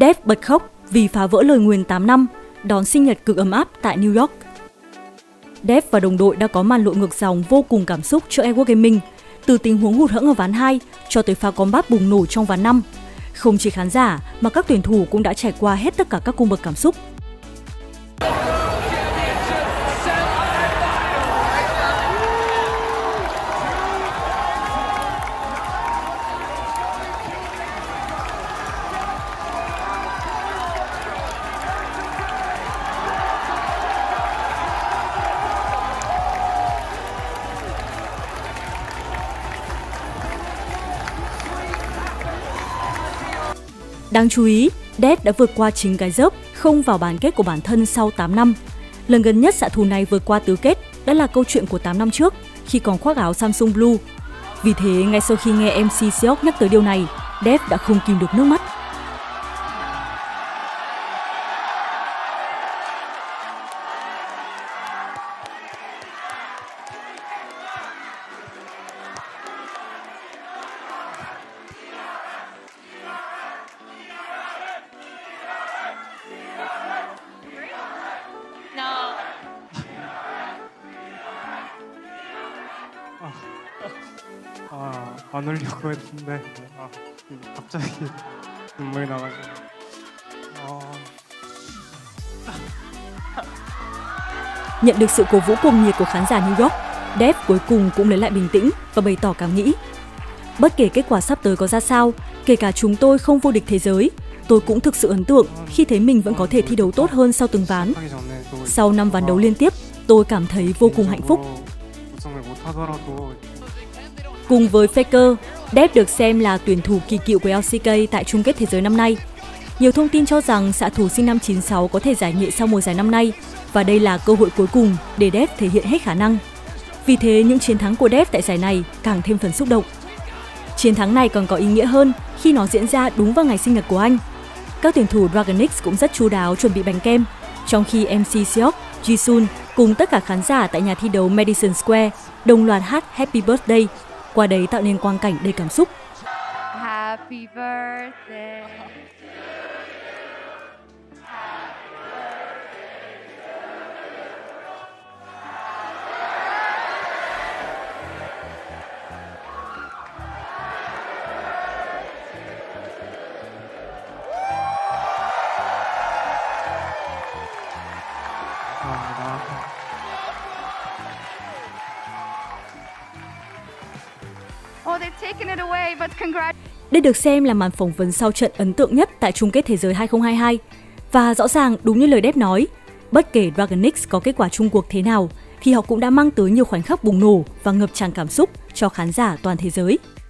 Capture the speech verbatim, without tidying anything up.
Dave bật khóc vì phá vỡ lời nguyền tám năm, đón sinh nhật cực ấm áp tại New York. Dave và đồng đội đã có màn lội ngược dòng vô cùng cảm xúc trước Edward Gaming, từ tình huống hụt hẫng ở ván hai cho tới pha combat bùng nổ trong ván năm. Không chỉ khán giả mà các tuyển thủ cũng đã trải qua hết tất cả các cung bậc cảm xúc. Đáng chú ý, Dave đã vượt qua chính cái dớp không vào bán kết của bản thân sau tám năm. Lần gần nhất xạ thủ này vượt qua tứ kết đã là câu chuyện của tám năm trước khi còn khoác áo Samsung Blue. Vì thế, ngay sau khi nghe em xê Seok nhắc tới điều này, Dave đã không kìm được nước mắt. 아, 안 울려고 했는데 아, 갑자기 눈물이 나가지고 아... Nhận được sự cổ vũ cuồng nhiệt của khán giả New York, Dave cuối cùng cũng lấy lại bình tĩnh và bày tỏ cảm nghĩ. Bất kể kết quả sắp tới có ra sao, kể cả chúng tôi không vô địch thế giới, tôi cũng thực sự ấn tượng khi thấy mình vẫn có thể thi đấu tốt hơn sau từng ván. Sau năm ván đấu liên tiếp, tôi cảm thấy vô cùng hạnh phúc. Cùng với Faker, Dave được xem là tuyển thủ kỳ cựu của lờ xê ca tại chung kết thế giới năm nay. Nhiều thông tin cho rằng xạ thủ sinh năm chín sáu có thể giải nghệ sau mùa giải năm nay và đây là cơ hội cuối cùng để Dave thể hiện hết khả năng. Vì thế, những chiến thắng của Dave tại giải này càng thêm phần xúc động. Chiến thắng này còn có ý nghĩa hơn khi nó diễn ra đúng vào ngày sinh nhật của anh. Các tuyển thủ Dragon X cũng rất chu đáo chuẩn bị bánh kem, trong khi em xê Seok, Jisoo cùng tất cả khán giả tại nhà thi đấu Madison Square đồng loạt hát Happy Birthday, qua đấy tạo nên quang cảnh đầy cảm xúc. Happy birthday. Oh, they've taken it away, but congrats. Đây được xem là màn phỏng vấn sau trận ấn tượng nhất tại chung kết thế giới hai không hai hai. Và rõ ràng đúng như lời Dave nói, bất kể Dragon X có kết quả chung cuộc thế nào thì họ cũng đã mang tới nhiều khoảnh khắc bùng nổ và ngập tràn cảm xúc cho khán giả toàn thế giới.